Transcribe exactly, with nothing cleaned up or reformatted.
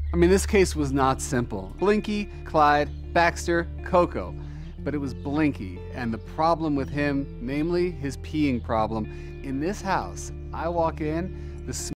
I mean, this case was not simple. Blinky, Clyde, Baxter, Coco. But it was Blinky, and the problem with him, namely his peeing problem. In this house, I walk in, the